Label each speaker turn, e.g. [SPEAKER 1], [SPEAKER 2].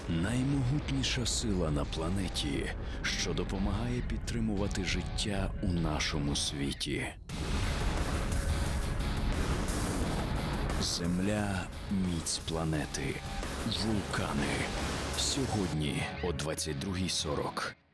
[SPEAKER 1] Наймогутніша сила на планеті, що допомагає підтримувати життя у нашому світі. Земля – міць планети. Вулкани. Сьогодні о 22:40.